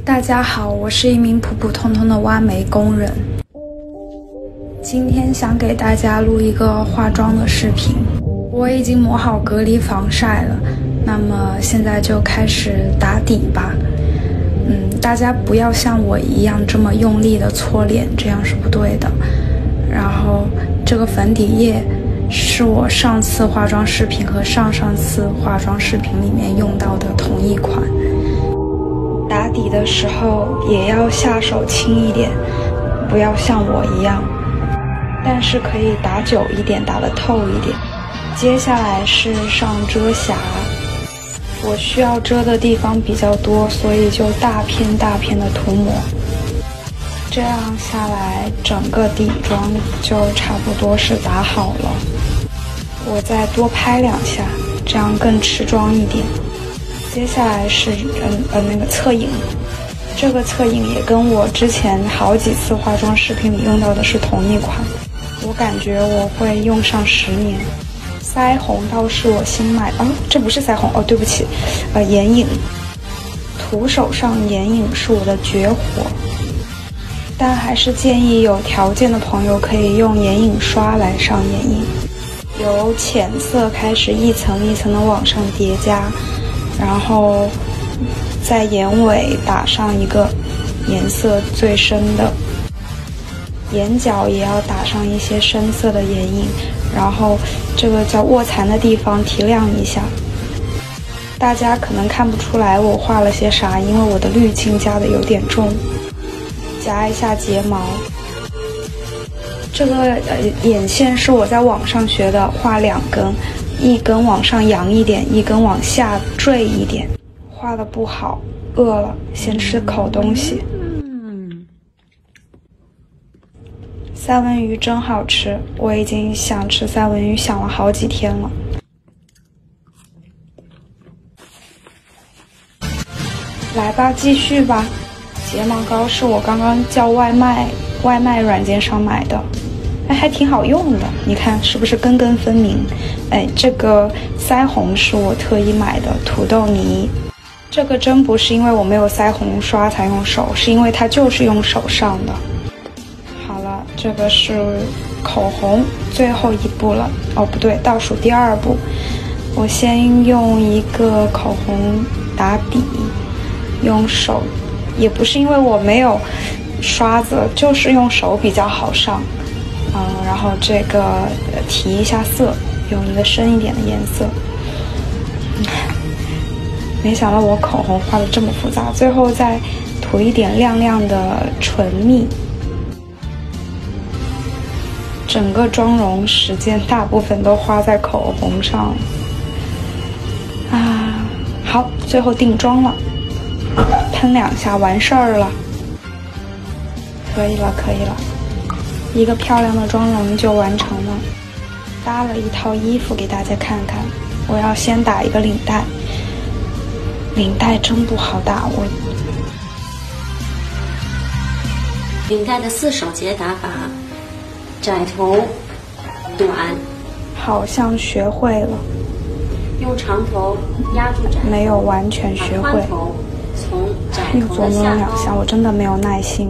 大家好，我是一名普普通通的挖煤工人。今天想给大家录一个化妆的视频。我已经抹好隔离防晒了，那么现在就开始打底吧。大家不要像我一样这么用力的搓脸，这样是不对的。然后这个粉底液是我上次化妆视频和上上次化妆视频里面用到的同一款。打底的时候也要下手轻一点，不要像我一样，但是可以打久一点，打得透一点。接下来是上遮瑕，我需要遮的地方比较多，所以就大片大片的涂抹。这样下来，整个底妆就差不多是打好了。我再多拍2下，这样更持妆一点。接下来是那个侧影，这个侧影也跟我之前好几次化妆视频里用到的是同一款，我感觉我会用上10年。腮红倒是我新买的，这不是腮红对不起，眼影。涂手上眼影是我的绝活，但还是建议有条件的朋友可以用眼影刷来上眼影，由浅色开始一层一层的往上叠加，然后在眼尾打上一个颜色最深的，眼角也要打上一些深色的眼影，然后这个叫卧蚕的地方提亮一下。大家可能看不出来我画了些啥，因为我的滤镜加的有点重。夹一下睫毛，这个眼线是我在网上学的，画2根，一根往上扬一点，一根往下坠一点。画的不好，饿了，先吃口东西。三文鱼真好吃，我已经想吃三文鱼想了好几天了。来吧，继续吧。睫毛膏是我刚刚叫外卖软件上买的，还挺好用的，你看是不是根根分明？这个腮红是我特意买的土豆泥，这个真不是因为我没有腮红刷才用手，是因为它就是用手上的。好了，这个是口红，最后一步了。不对，倒数第2步。我先用一个口红打底，用手，也不是因为我没有刷子，就是用手比较好上。然后这个提一下色，用一个深一点的颜色。没想到我口红画的这么复杂，最后再涂一点亮亮的唇蜜。整个妆容时间大部分都花在口红上。好，最后定妆了。喷2下完事儿了，可以了，一个漂亮的妆容就完成了。搭了一套衣服给大家看看，我要先打一个领带，领带真不好打。 领带的4手节打法：窄头、短， 好像学会了。 用长头压住窄头， 没有完全学会。 从窄又琢磨了2下，我真的没有耐心。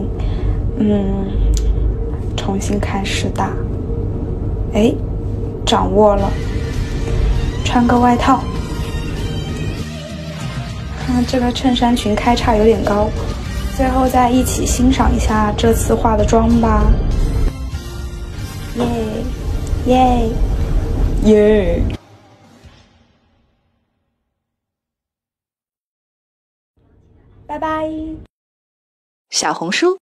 重新开始打。掌握了。穿个外套。这个衬衫裙开叉有点高。最后再一起欣赏一下这次化的妆吧。耶耶耶！拜拜。 小红书